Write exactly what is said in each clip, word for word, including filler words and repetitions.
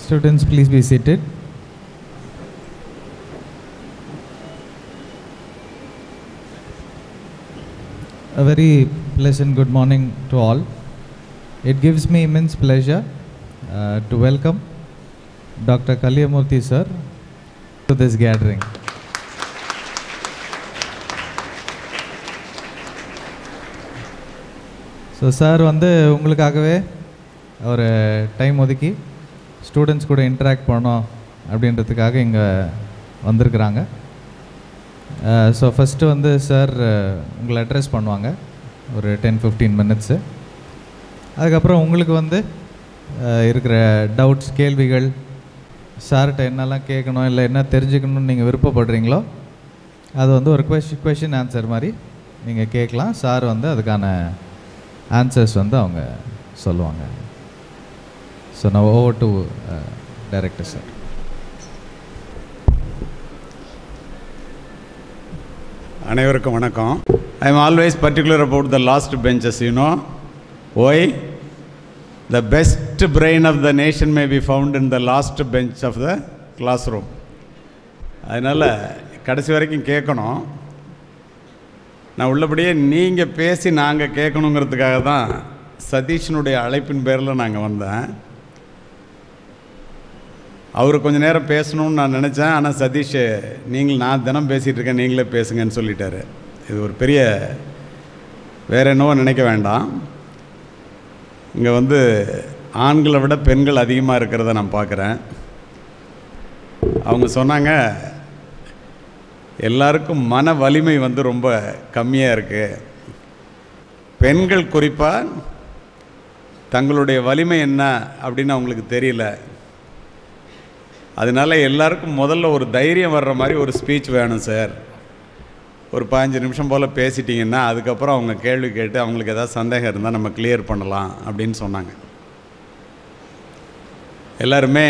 Students, please be seated. A very pleasant good morning to all. It gives me immense pleasure uh, to welcome Doctor Kaliyamurthy sir to this gathering. So sir வந்து உங்களுக்காகவே ஒரு time ஒதுக்கி students கூட interact பண்ணோம் அப்படின்றதுக்காக இங்கே வந்திருக்கிறாங்க. So first வந்து சார் உங்களை அட்ரெஸ் பண்ணுவாங்க ஒரு டென் ஃபிஃப்டீன் மினிட்ஸு. அதுக்கப்புறம் உங்களுக்கு வந்து இருக்கிற டவுட்ஸ், கேள்விகள், சார்கிட்ட என்னெல்லாம் கேட்கணும் இல்லை என்ன தெரிஞ்சுக்கணும்னு நீங்கள் விருப்பப்படுறீங்களோ அது வந்து ஒரு கொஷ் கொஷின் ஆன்சர் மாதிரி நீங்கள் கேட்கலாம். சார் வந்து அதுக்கான ஆன்சர்ஸ் வந்து அவங்க சொல்லுவாங்க. ஸோ நான் ஓவர் டு டைரக்டர் சார். அனைவருக்கும் வணக்கம். I am always particular about the last benches. You know why? The best brain of the nation may be found in the last bench of the class room. அதனால் கடைசி வரைக்கும் கேட்கணும். நான் உள்ளபடியே நீங்கள் பேசி நாங்கள் கேட்கணுங்கிறதுக்காக தான் சதீஷனுடைய அழைப்பின் பேரில் நாங்கள் வந்தேன். அவர் கொஞ்சம் நேரம் பேசணும்னு நான் நினச்சேன். ஆனால் சதீஷ் நீங்கள் நான் தினம் பேசிகிட்டு இருக்கேன், நீங்களே பேசுங்கன்னு சொல்லிட்டாரு. இது ஒரு பெரிய வேறு என்னவோ நினைக்க வேண்டாம். இங்கே வந்து ஆண்களை விட பெண்கள் அதிகமாக இருக்கிறத நான் பார்க்குறேன். அவங்க சொன்னாங்க எல்லாருக்கும் மன வலிமை வந்து ரொம்ப கம்மியாக இருக்குது. பெண்கள் குறிப்பாக தங்களுடைய வலிமை என்ன அப்படின்னு அவங்களுக்கு தெரியல. அதனால் எல்லாருக்கும் முதல்ல ஒரு தைரியம் வர்ற மாதிரி ஒரு ஸ்பீச் வேணும் சார். ஒரு பதினஞ்சு நிமிஷம் போல் பேசிட்டிங்கன்னா அதுக்கப்புறம் அவங்க கேள்வி கேட்டு அவங்களுக்கு ஏதாவது சந்தேகம் இருந்தால் நம்ம கிளியர் பண்ணலாம் அப்படின்னு சொன்னாங்க. எல்லாருமே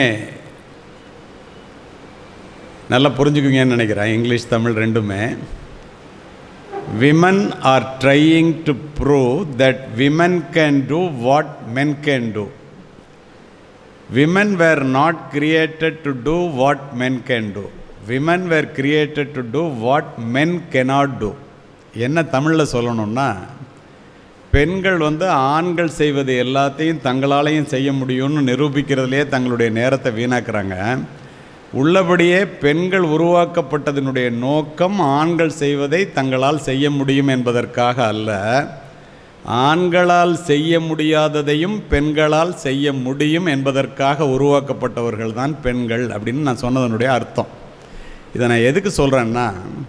நல்லா புரிஞ்சுக்குவீங்கன்னு நினைக்கிறேன். இங்கிலீஷ் தமிழ் ரெண்டுமே. Women are trying to prove that women can do what men can do. Women were not created to do what men can do. Women were created to do what men cannot do. என்ன தமிழில் சொல்லணும்னா, பெண்கள் வந்து ஆண்கள் செய்வது எல்லாத்தையும் தங்களாலையும் செய்ய முடியும்னு நிரூபிக்கிறதுலே தங்களுடைய நேரத்தை வீணாக்குறாங்க. உள்ளபடியே பெண்கள் உருவாக்கப்பட்டதனுடைய நோக்கம் ஆண்கள் செய்வதை தங்களால் செய்ய முடியும் என்பதற்காக அல்ல, ஆண்களால் செய்ய முடியாததையும் பெண்களால் செய்ய முடியும் என்பதற்காக உருவாக்கப்பட்டவர்கள் தான் பெண்கள் அப்படின்னு நான் சொன்னதனுடைய அர்த்தம். இதை நான் எதுக்கு சொல்கிறேன்னா,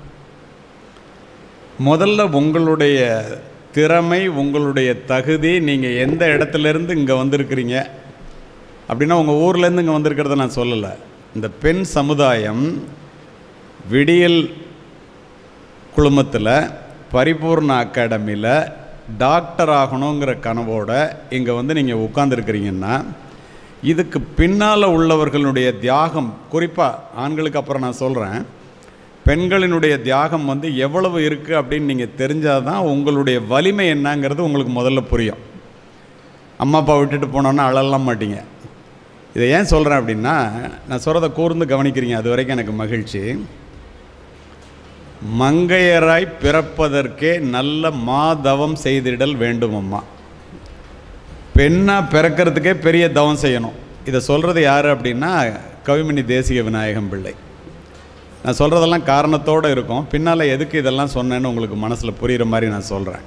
முதல்ல உங்களுடைய திறமை, உங்களுடைய தகுதி, நீங்கள் எந்த இடத்துலேருந்து இங்கே வந்திருக்கிறீங்க அப்படின்னா உங்கள் ஊர்லேருந்து இங்கே வந்திருக்கிறத நான் சொல்லலை. இந்த பெண் சமுதாயம் விடியல் குழுமத்தில் பரிபூர்ண அகாடமியில் டாக்டர் ஆகணுங்கிற கனவோட இங்கே வந்து நீங்கள் உட்கார்ந்துருக்கிறீங்கன்னா இதுக்கு பின்னால் உள்ளவர்களுடைய தியாகம், குறிப்பாக ஆண்களுக்கு அப்புறம் நான் சொல்கிறேன், பெண்களினுடைய தியாகம் வந்து எவ்வளவு இருக்குது அப்படின்னு நீங்கள் தெரிஞ்சால் தான் உங்களுடைய வலிமை என்னங்கிறது உங்களுக்கு முதல்ல புரியும். அம்மா அப்பா விட்டுட்டு போனோன்னா அழலாம் மாட்டீங்க. இதை ஏன் சொல்கிறேன் அப்படின்னா, நான் சொல்கிறத கூர்ந்து கவனிக்கிறீங்க, அது வரைக்கும் எனக்கு மகிழ்ச்சி. மங்கையராய் பிறப்பதற்கே நல்ல மாதவம் செய்திடல் வேண்டும் அம்மா. பெண்ணாக பிறக்கிறதுக்கே பெரிய தவம் செய்யணும். இதை சொல்கிறது யார் அப்படின்னா கவிமணி தேசிக விநாயகம் பிள்ளை. நான் சொல்கிறதெல்லாம் காரணத்தோடு இருக்கும். பின்னால் எதுக்கு இதெல்லாம் சொன்னேன்னு உங்களுக்கு மனசில் புரிகிற மாதிரி நான் சொல்கிறேன்.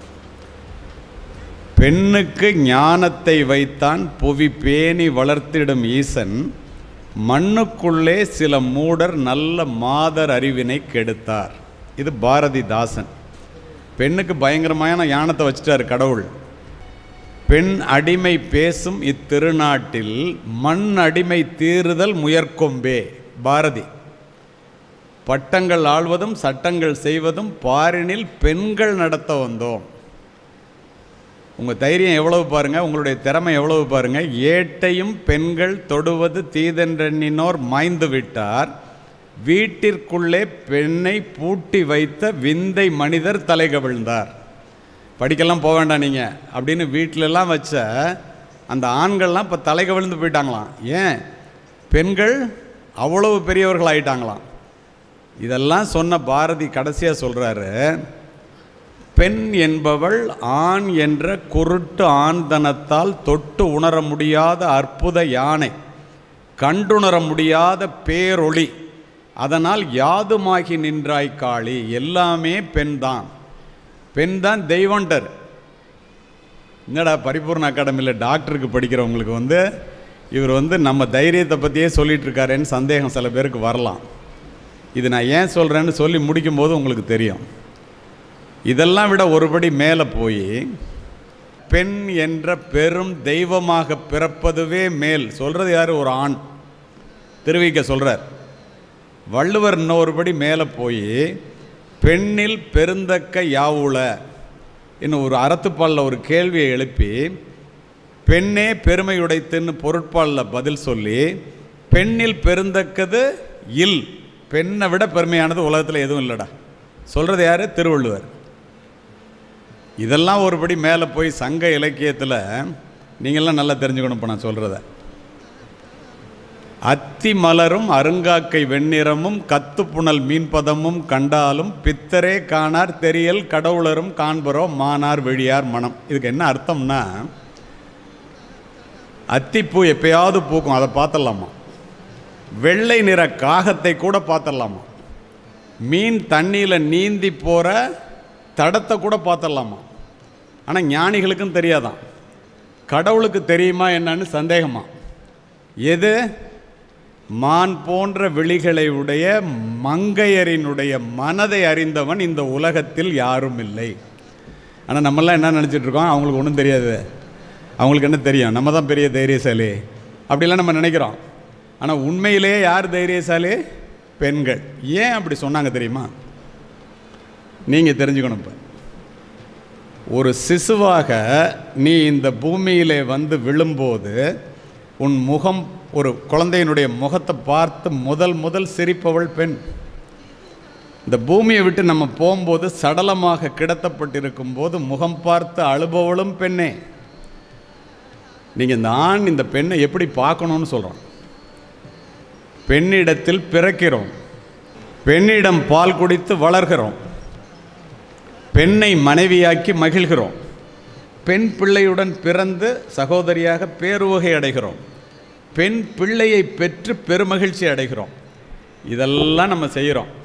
பெண்ணுக்கு ஞானத்தை வைத்தான் புவி பேணி வளர்த்திடும் ஈசன், மண்ணுக்குள்ளே சில மூடர் நல்ல மாதர் அறிவினை கெடுத்தார். இது பாரதிதாசன். பெண்ணுக்கு பயங்கரமான ஞானத்தை வச்சுட்டார் கடவுள். பெண் அடிமை பேசும் இத்திருநாட்டில் மண் அடிமை தீருதல் முயற்கொம்பே பாரதி. பட்டங்கள் ஆள்வதும் சட்டங்கள் செய்வதும் பாரினில் பெண்கள் நடத்த வந்தோம். உங்கள் தைரியம் எவ்வளவு பாருங்கள், உங்களுடைய திறமை எவ்வளவு பாருங்கள். ஏட்டையும் பெண்கள் தொடுவது தீதென்றெண்ணினோர் மாய்ந்து விட்டார், வீட்டிற்குள்ளே பெண்ணை பூட்டி வைத்த விந்தை மனிதர் தலை கவிழ்ந்தார். படிக்கலாம் போக வேண்டாம் நீங்கள் அப்படின்னு வீட்டிலெல்லாம் வச்ச அந்த ஆண்கள்லாம் இப்போ தலை கவிழ்ந்து போயிட்டாங்களாம். ஏன்? பெண்கள் அவ்வளவு பெரியவர்கள் ஆயிட்டாங்களாம். இதெல்லாம் சொன்ன பாரதி கடைசியாக சொல்கிறாரு, பெண் என்பவள் ஆண் என்ற குருட்டு ஆண்தனத்தால் தொட்டு உணர முடியாத அற்புத யானை, கண்டுணர முடியாத பேரொளி, அதனால் யாதுமாகி நின்றாய் காளி. எல்லாமே பெண் தான், பெண் தான் தெய்வண்டர். என்னடா பரிபூர்ண அகாடமியில் டாக்டருக்கு படிக்கிறவங்களுக்கு வந்து இவர் வந்து நம்ம தைரியத்தை பற்றியே சொல்லிகிட்டு இருக்காருன்னு சந்தேகம் சில பேருக்கு வரலாம். இது நான் ஏன் சொல்கிறேன்னு சொல்லி முடிக்கும்போது உங்களுக்கு தெரியும். இதெல்லாம் விட ஒருபடி மேலே போய் பெண் என்ற பெரும் தெய்வமாக பிறப்பதுவே மேல் சொல்கிறது யார்? ஒரு ஆண். திருவிக்க சொல்கிறார். வள்ளுவர் இன்னொருபடி மேலே போய் பெண்ணில் பெருந்தக்க யாவுள இன்னும் ஒரு அறத்துப்பாலில் ஒரு கேள்வியை எழுப்பி பெண்ணே பெருமையுடைத்துன்னு பொருட்பாலில் பதில் சொல்லி பெண்ணில் பெருந்தக்கது இல், பெண்ணை விட பெருமையானது உலகத்தில் எதுவும் இல்லைடா சொல்கிறது யார்? திருவள்ளுவர். இதெல்லாம் ஒருபடி மேலே போய் சங்க இலக்கியத்தில் நீங்கள்லாம் நல்லா தெரிஞ்சுக்கணும். இப்போ நான் சொல்கிறத, அத்தி மலரும் அருங்காக்கை வெண்ணிறமும் கத்துப்புணல் மீன்பதமும் கண்டாலும் பித்தரே காணார் தெரியல் கடவுளரும் காண்பரோ மானார் வெளியார் மனம். இதுக்கு என்ன அர்த்தம்னா, அத்திப்பூ எப்பயாவது பூக்கும், அதை பார்த்துடலாமா? வெள்ளை நிற காகத்தை கூட பார்த்துடலாமா? மீன் தண்ணியில் நீந்தி போகிற தடத்தை கூட பார்த்துடலாமா? ஆனால் ஞானிகளுக்கும் தெரியாதான், கடவுளுக்கு தெரியுமா என்னன்னு சந்தேகமா. எது? மான் போன்ற விழிகளை உடைய மங்கையரினுடைய மனதை அறிந்தவன் இந்த உலகத்தில் யாரும் இல்லை. ஆனால் நம்மளாம் என்ன நினச்சிட்ருக்கோம்? அவங்களுக்கு ஒன்றும் தெரியாது, அவங்களுக்கு என்ன தெரியும், நம்ம தான் பெரிய தைரியசாலி அப்படிலாம் நம்ம நினைக்கிறோம். ஆனால் உண்மையிலேயே யார் தைரியசாலி? பெண்கள். ஏன் அப்படி சொன்னாங்க தெரியுமா? நீங்கள் தெரிஞ்சுக்கணும். இப்போ ஒரு சிசுவாக நீ இந்த பூமியிலே வந்து விழும்போது உன் முகம், ஒரு குழந்தையினுடைய முகத்தை பார்த்து முதல் முதல் சிரிப்பவள் பெண். இந்த பூமியை விட்டு நம்ம போகும்போது சடலமாக கிடத்தப்பட்டிருக்கும் போது முகம் பார்த்து அழுபவளும் பெண்ணே. நீங்கள் இந்த ஆண் இந்த பெண்ணை எப்படி பார்க்கணும்னு சொல்கிறோம். பெண்ணிடத்தில் பிறக்கிறோம், பெண்ணிடம் பால் குடித்து வளர்கிறோம், பெண்ணை மனைவியாக்கி மகிழ்கிறோம், பெண் பிள்ளையுடன் பிறந்து சகோதரியாக பேருவகை அடைகிறோம், பெண் பிள்ளையை பெற்று பெருமகிழ்ச்சி அடைகிறோம். இதெல்லாம் நம்ம செய்கிறோம்.